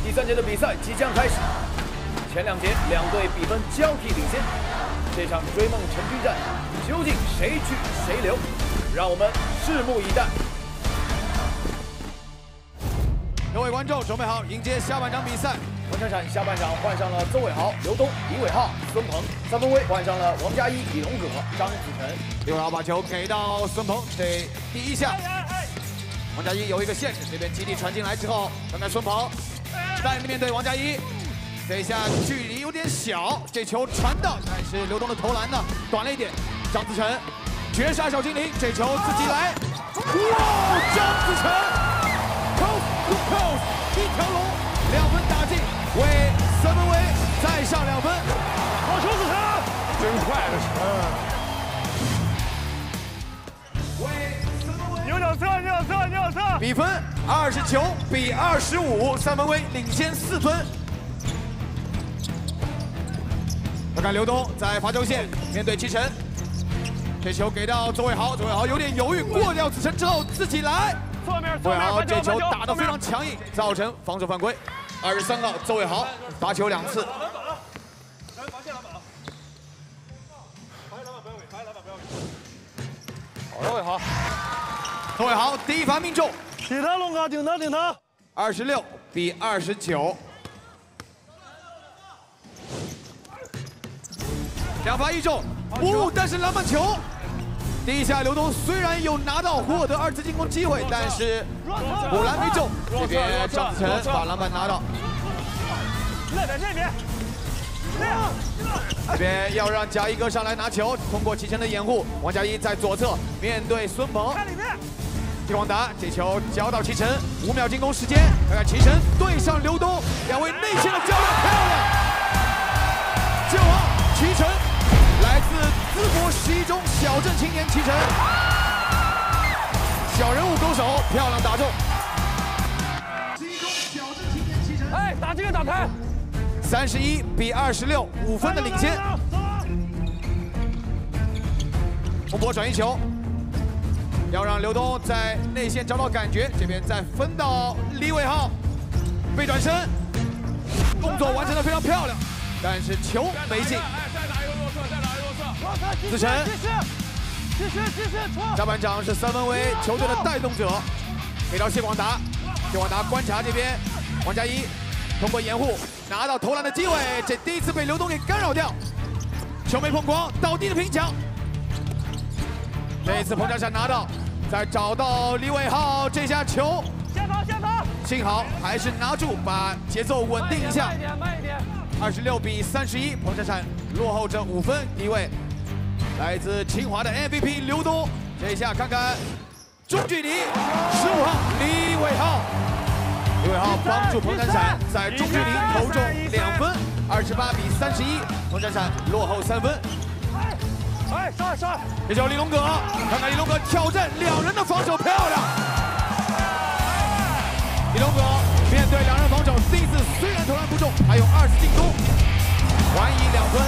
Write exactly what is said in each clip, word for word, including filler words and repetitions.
第三节的比赛即将开始，前两节两队比分交替领先，这场追梦成军战究竟谁去谁留？让我们拭目以待。 各位观众，准备好迎接下半场比赛。 彭闪闪下半场换上了邹伟豪、刘东、李伟浩、孙鹏；三分卫换上了王嘉一、李龙葛、张子晨。 刘伟豪把球给到孙鹏，这第一下，王嘉一有一个限制，这边基地传进来之后，看看孙鹏在面对王嘉一，这一下距离有点小，这球传到，但是刘东的投篮呢短了一点。张子晨绝杀小精灵，这球自己来，哇！张子晨 ，coast to coast， 一条龙，两分打进，为三分卫再上两分。 好球，子晨，真快这是。有两侧，有两侧，有两侧。 比分二十九比二十五，三分卫领先四分。看看刘东在罚球线面对齐晨，这球给到邹伟豪，邹伟豪有点犹豫，过掉子晨之后自己来。 侧面， 邹伟豪这球打得非常强硬，造成防守犯规。二十三号邹伟豪罚球两次。 好，邹伟豪。 邹伟豪第一罚命中， 顶他，龙哥，顶他，顶他。 二十六比二十九。两罚一中，不，但是篮板球。第一下刘东虽然有拿到获得二次进攻机会，但是补篮没中。这边张子晨把篮板拿到。 在在这边。 这边要让嘉一哥上来拿球，通过齐晨的掩护，王嘉一在左侧面对孙鹏。 看里面。 季广达这球交到齐晨，五秒进攻时间，看看齐晨对上刘东，两位内线的较量漂亮。救王齐晨。来自淄博十一中小镇青年齐晨，小人物勾手，漂亮打中。十一中小镇青年齐晨， 哎，打这个打开。 三十一比二十六，五分的领先。洪博转移球，要让刘东在内线找到感觉，这边再分到李伟浩，背转身，动作完成的非常漂亮，但是球没进。子晨，下半场是三分卫球队的带动者，给到谢广达，谢广达观察这边，王嘉一通过掩护拿到投篮的机会，这第一次被刘东给干扰掉，球没碰光，倒地的拼抢。这一次彭闪闪拿到，再找到李伟浩，这下球， 先跑先跑， 幸好还是拿住，把节奏稳定一下。 慢一点慢一点。 二十六比三十一，彭闪闪落后着五分，第一位。来自清华的 M V P 刘东，这一下看看中距离，十五号李伟浩，李伟浩帮助彭闪闪在中距离投中两分，二十八比三十一，彭闪闪落后三分。 哎，上上！ 这球李龙葛，看看李龙葛挑战两人的防守漂亮。李龙葛面对两人防守，第一次虽然投篮不中，还有二次进攻，还以两分。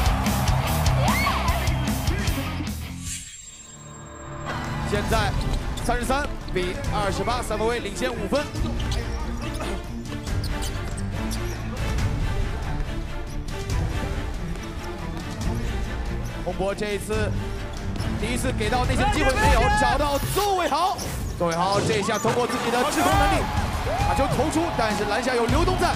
现在三十三比二十八，三分卫领先五分。洪博这一次第一次给到内线机会没有，找到邹伟豪，邹伟豪这一下通过自己的制空能力把球投出，但是篮下有刘东在。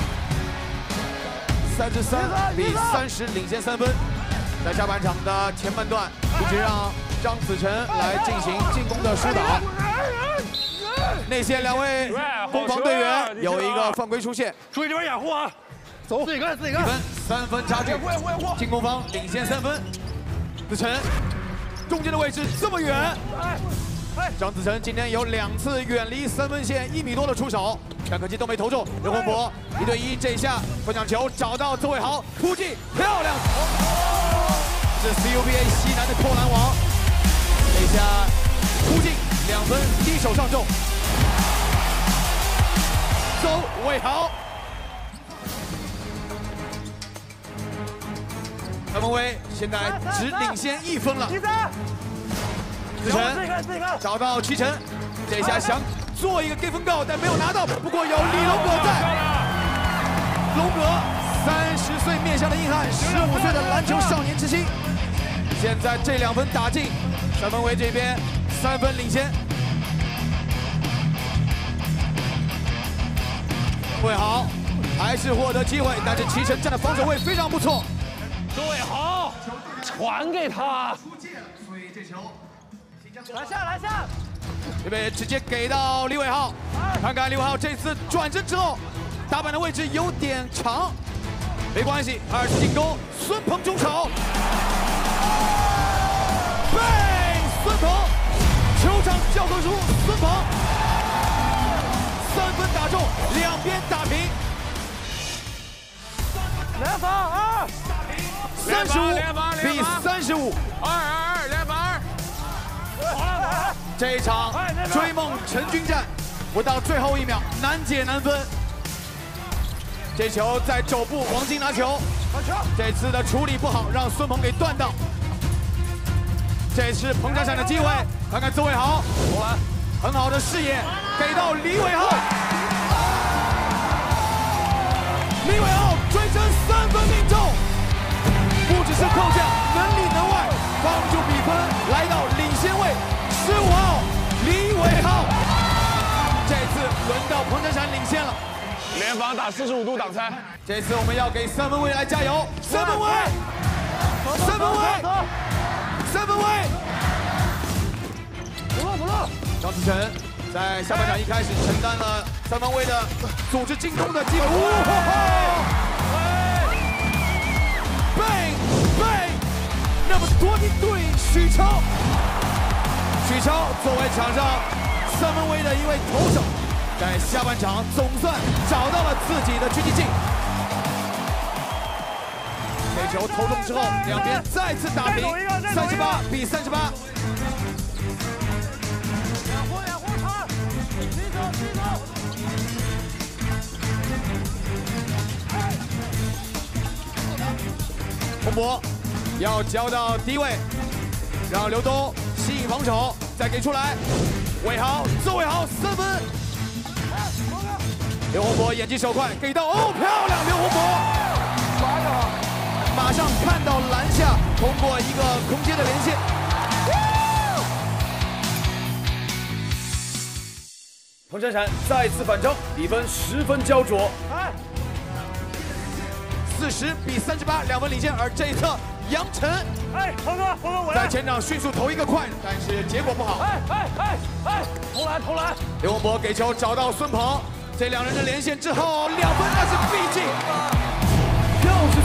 三十三比三十领先三分。在下半场的前半段，一直让张子晨来进行进攻的疏导。内线两位攻防队员有一个犯规出现， 注意这边掩护啊！走，自己干自己干。 比分三分差距，进攻方领先三分。子晨中间的位置这么远，张子晨今天有两次远离三分线一米多的出手，但可惜都没投中。刘洪博一对一，这一下分享球找到邹伟豪，突进漂亮。是 C U B A 西南的扣篮王，这一下突进两分，低手上中。邹伟豪，三分卫现在只领先一分了。子晨找到齐晨，这一下想做一个给分高，但没有拿到。不过有李龙葛在。 龙哥，三十岁面向的硬汉，十五岁的篮球少年之心。现在这两分打进，三分卫这边三分领先。魏豪还是获得机会，但是齐晨站的防守位非常不错。 周伟豪，传给他。篮下，篮下。 这边直接给到李伟浩，看看李伟浩这次转身之后，打板的位置有点长，没关系，二次进攻，孙鹏中手，被孙鹏，球场教科书，孙鹏，三分打中，两边打平， 联防二， 三十五比三十五， 二二二，联防二。 这一场追梦成军战不到最后一秒，难解难分。这球在肘部，王晶拿球，这次的处理不好，让孙鹏给断到。这是彭闪闪的机会，看看邹伟豪，很好的视野，给到李伟浩，李伟浩追成三分命中，不只是扣将，能里能外，帮助比分来到领先位。十五号李伟浩，这次轮到彭闪闪领先了。 联防打四十五度挡拆， 这次我们要给三分卫来加油！三分卫，三分卫，三分卫。 不落不落。 张子晨在下半场一开始承担了三分卫的组织进攻的机会。背背，那么多的对许超。许超作为场上三分卫的一位投手，在下半场总算找到了自己的狙击镜。这球投中之后，两边再次打平，三十八比三十八。 两护两护他，击走击走。 洪博要交到低位，让刘东吸引防守，再给出来。伟豪，邹伟豪三分。刘洪博眼疾手快，给到哦，漂亮！刘洪博，马上看到篮下，通过一个空接的连线。 彭闪闪再次反超，比分十分焦灼。 四十比三十八，两分领先。而这一侧杨晨， 哎，鹏哥，鹏哥我在前场迅速投一个快，但是结果不好。 哎哎哎哎，投篮投篮！ 刘洪博给球找到孙鹏，这两人的连线之后，两分那是必